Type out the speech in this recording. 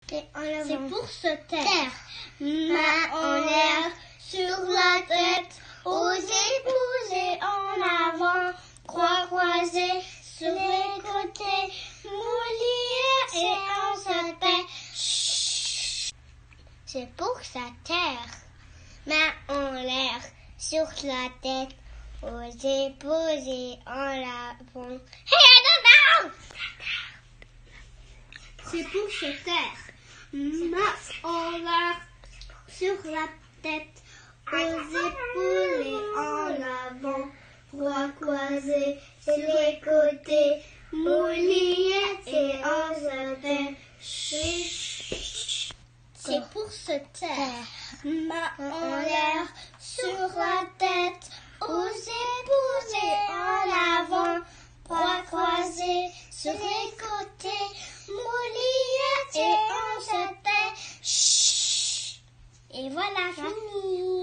C'est pour se taire. Main en l'air, sur la tête, aux épaules et en avant, croix croisée sur les côtés, moulière et on se tait. Chut. C'est pour se taire. Main en l'air, sur la tête, aux épaules et en avant. Hey, c'est pour se taire. Main en l'air, sur la tête, aux épaules et en avant, bras croisés sur les côtés, mouliette et en se tait. C'est pour se taire. Main en l'air, sur la tête, aux épaules et en avant, bras croisés sur les côtés, mouliette et on se tait. Et voilà, fini.